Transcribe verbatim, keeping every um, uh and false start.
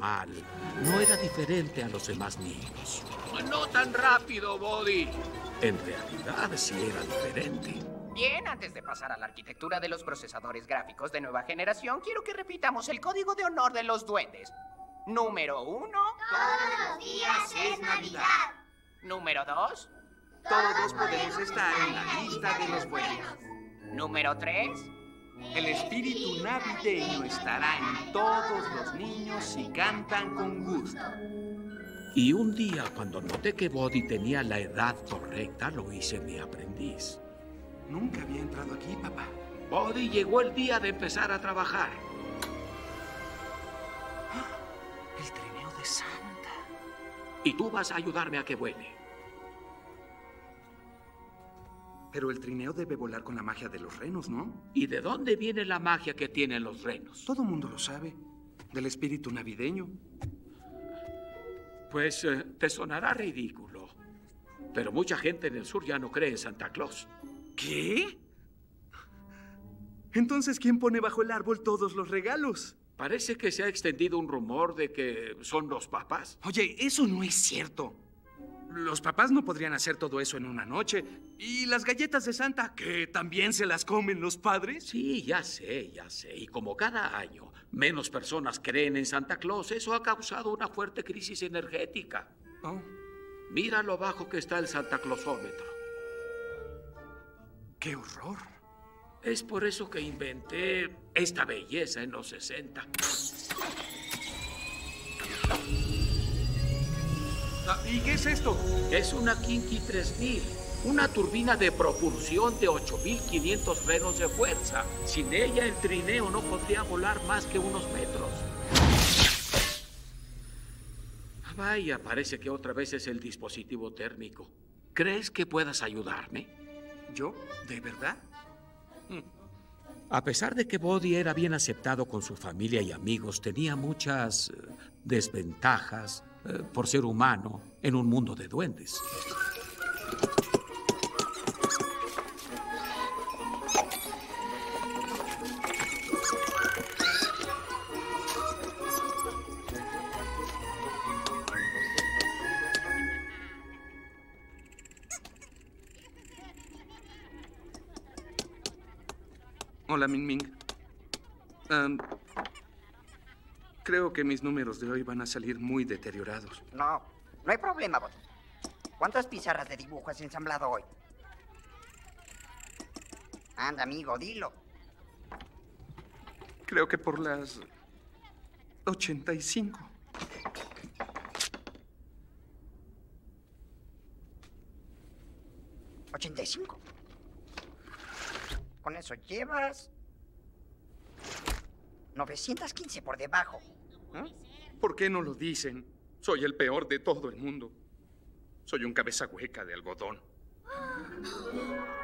mal, no era diferente a los demás niños. No tan rápido, Bodhi. En realidad sí era diferente. Bien, antes de pasar a la arquitectura de los procesadores gráficos de nueva generación, quiero que repitamos el código de honor de los duendes. Número uno. Todos los días es Navidad. Número dos. Todos podemos estar en la lista de los buenos. Número tres. El espíritu navideño estará en todos los niños si cantan con gusto. Y un día, cuando noté que Bodhi tenía la edad correcta, lo hice mi aprendiz. Nunca había entrado aquí, papá. Bodhi, llegó el día de empezar a trabajar. El trineo de Santa. Y tú vas a ayudarme a que vuele. Pero el trineo debe volar con la magia de los renos, ¿no? ¿Y de dónde viene la magia que tienen los renos? Todo mundo lo sabe. Del espíritu navideño. Pues eh, te sonará ridículo. Pero mucha gente en el sur ya no cree en Santa Claus. ¿Qué? Entonces, ¿quién pone bajo el árbol todos los regalos? Parece que se ha extendido un rumor de que son los papás. Oye, eso no es cierto. Los papás no podrían hacer todo eso en una noche. ¿Y las galletas de Santa, que también se las comen los padres? Sí, ya sé, ya sé. Y como cada año menos personas creen en Santa Claus, eso ha causado una fuerte crisis energética. Oh. Mira lo bajo que está el Santa Clausómetro. ¡Qué horror! Es por eso que inventé esta belleza en los sesenta. ¿Y qué es esto? Es una Kinky tres mil, una turbina de propulsión de ocho mil quinientos renos de fuerza. Sin ella, el trineo no podría volar más que unos metros. Vaya, parece que otra vez es el dispositivo térmico. ¿Crees que puedas ayudarme? ¿Yo? ¿De verdad? A pesar de que Bodhi era bien aceptado con su familia y amigos, tenía muchas eh, desventajas eh, por ser humano en un mundo de duendes. Hola, Ming Ming. Um, creo que mis números de hoy van a salir muy deteriorados. No, no hay problema, Bodhi. ¿Cuántas pizarras de dibujo has ensamblado hoy? Anda, amigo, dilo. Creo que por las ochenta y cinco. ¿ochenta y cinco? Con eso llevas novecientos quince por debajo. ¿Eh? ¿Por qué no lo dicen? Soy el peor de todo el mundo. Soy un cabeza hueca de algodón.